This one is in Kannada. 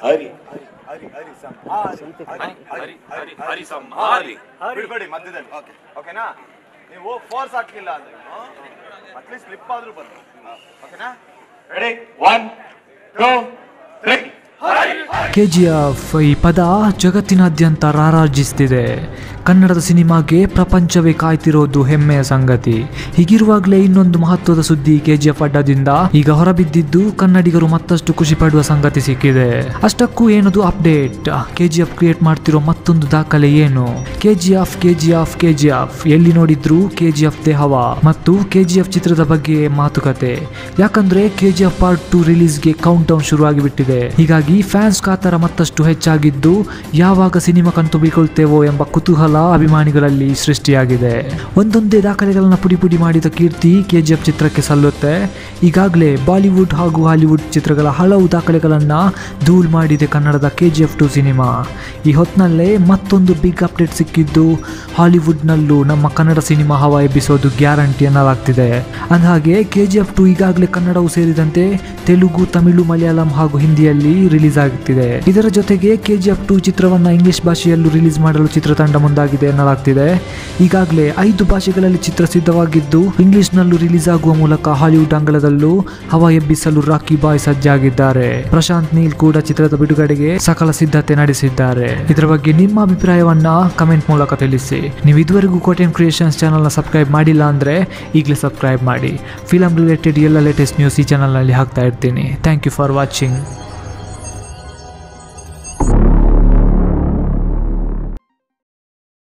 ಹರಿ ಹರಿ ಹರಿ ಹರಿ ಸಂಹಾರಿ ಬಿಡ್ಬೇಡಿ ಮಧ್ಯದಲ್ಲಿ. ಓಕೆನಾ? ನೀವು ಫೋರ್ಸ್ ಹಾಕಿಲ್ಲ ಅಂದ್ರೆ ಅಟ್ಲೀಸ್ಟ್ ಸ್ಲಿಪ್ ಆದ್ರೂ ಬನ್ನಿ. ಓಕೆನಾ? ರೆಡಿ 1 2 3. ಕೆಜಿಎಫ್ ಈ ಪದ ಜಗತ್ತಿನಾದ್ಯಂತ ರಾರಾಜಿಸುತ್ತಿದೆ. ಕನ್ನಡದ ಸಿನಿಮಾಗೆ ಪ್ರಪಂಚವೇ ಕಾಯ್ತಿರೋದು ಹೆಮ್ಮೆಯ ಸಂಗತಿ. ಹೀಗಿರುವಾಗಲೇ ಇನ್ನೊಂದು ಮಹತ್ವದ ಸುದ್ದಿ ಕೆಜಿಎಫ್ ಅಡ್ಡದಿಂದ ಈಗ ಹೊರಬಿದ್ದಿದ್ದು ಕನ್ನಡಿಗರು ಮತ್ತಷ್ಟು ಖುಷಿ ಪಡುವ ಸಂಗತಿ ಸಿಕ್ಕಿದೆ. ಅಷ್ಟಕ್ಕೂ ಏನದು ಅಪ್ಡೇಟ್? ಕೆಜಿಎಫ್ ಕ್ರಿಯೇಟ್ ಮಾಡ್ತಿರೋ ಮತ್ತೊಂದು ದಾಖಲೆ ಏನು? ಕೆಜಿಎಫ್ ಕೆಜಿಎಫ್ ಕೆಜಿಎಫ್ ಎಲ್ಲಿ ನೋಡಿದ್ರು ಕೆಜಿಎಫ್ ದೇ ಹವಾ ಮತ್ತು ಕೆಜಿಎಫ್ ಚಿತ್ರದ ಬಗ್ಗೆ ಮಾತುಕತೆ. ಯಾಕಂದ್ರೆ ಕೆಜಿಎಫ್ ಪಾರ್ಟ್ 2 ರಿಲೀಸ್ಗೆ ಕೌಂಟ್ ಡೌನ್ ಶುರುವಾಗಿಬಿಟ್ಟಿದೆ. ಹೀಗಾಗಿ ಫ್ಯಾನ್ಸ್ ಕಾತರ ಮತ್ತಷ್ಟು ಹೆಚ್ಚಾಗಿದ್ದು ಯಾವಾಗ ಸಿನಿಮಾ ಕಂತು ಬೀಳ್ಕೊಳ್ತೇವೋ ಎಂಬ ಕುತೂಹಲ ಅಭಿಮಾನಿಗಳಲ್ಲಿ ಸೃಷ್ಟಿಯಾಗಿದೆ. ಒಂದೊಂದೇ ದಾಖಲೆಗಳನ್ನ ಪುಡಿ ಮಾಡಿದ ಕೀರ್ತಿ ಕೆಜಿಎಫ್ ಚಿತ್ರಕ್ಕೆ ಸಲ್ಲುತ್ತೆ. ಈಗಾಗಲೇ ಬಾಲಿವುಡ್ ಹಾಗೂ ಹಾಲಿವುಡ್ ಚಿತ್ರಗಳ ಹಲವು ದಾಖಲೆಗಳನ್ನ ಧೂಳು ಮಾಡಿದೆ ಕನ್ನಡದ ಕೆಜಿಎಫ್ 2 ಸಿನಿಮಾ. ಈ ಹೊತ್ತಿನಲ್ಲೇ ಮತ್ತೊಂದು ಬಿಗ್ ಅಪ್ಡೇಟ್ ಸಿಕ್ಕಿದ್ದು ಹಾಲಿವುಡ್ನಲ್ಲೂ ನಮ್ಮ ಕನ್ನಡ ಸಿನಿಮಾ ಹವಾ ಎಬ್ಬಿಸೋದು ಗ್ಯಾರಂಟಿ ಅನ್ನಲಾಗ್ತಿದೆ. ಅಂದಹಾಗೆ ಕೆಜಿಎಫ್ 2 ಈಗಾಗಲೇ ಕನ್ನಡವೂ ಸೇರಿದಂತೆ ತೆಲುಗು, ತಮಿಳು, ಮಲಯಾಳಂ ಹಾಗೂ ಹಿಂದಿಯಲ್ಲಿ ರಿಲೀಸ್ ಆಗುತ್ತಿದೆ. ಇದರ ಜೊತೆಗೆ ಕೆಜಿಎಫ್ 2 ಚಿತ್ರವನ್ನ ಇಂಗ್ಲಿಷ್ ಭಾಷೆಯಲ್ಲೂ ರಿಲೀಸ್ ಮಾಡಲು ಚಿತ್ರತಂಡ ಮುಂದಾಗಿದೆ ಎನ್ನಲಾಗ್ತಿದೆ. ಈಗಾಗಲೇ 5 ಭಾಷೆಗಳಲ್ಲಿ ಚಿತ್ರ ಸಿದ್ಧವಾಗಿದ್ದು ಇಂಗ್ಲಿಷ್ನಲ್ಲೂ ರಿಲೀಸ್ ಆಗುವ ಮೂಲಕ ಹಾಲಿವುಡ್ ಅಂಗಳದಲ್ಲೂ ಹವಾ ಎಬ್ಬಿಸಲು ರಾಕಿ ಬಾಯ್ ಸಜ್ಜಾಗಿದ್ದಾರೆ. ಪ್ರಶಾಂತ್ ನೀಲ್ ಕೂಡ ಚಿತ್ರದ ಬಿಡುಗಡೆಗೆ ಸಕಲ ಸಿದ್ಧತೆ ನಡೆಸಿದ್ದಾರೆ. ಇದರ ಬಗ್ಗೆ ನಿಮ್ಮ ಅಭಿಪ್ರಾಯವನ್ನ ಕಮೆಂಟ್ ಮೂಲಕ ತಿಳಿಸಿ. ನೀವು ಇದುವರೆಗೂ ಕೋಟೆನ್ ಕ್ರಿಯೇಷನ್ಸ್ ಚಾನಲ್ ನ ಸಬ್ಸ್ಕ್ರೈಬ್ ಮಾಡಿಲ್ಲ ಅಂದ್ರೆ ಈಗಲೇ ಸಬ್ಸ್ಕ್ರೈಬ್ ಮಾಡಿ. ಫಿಲಂ ರಿಲೇಟೆಡ್ ಎಲ್ಲ ಲೇಟೆಸ್ಟ್ ನ್ಯೂಸ್ ಈ ಚಾನಲ್ ನಲ್ಲಿ ಹಾಕ್ತಾ ಇರ್ತೀನಿ. Thank you for watching.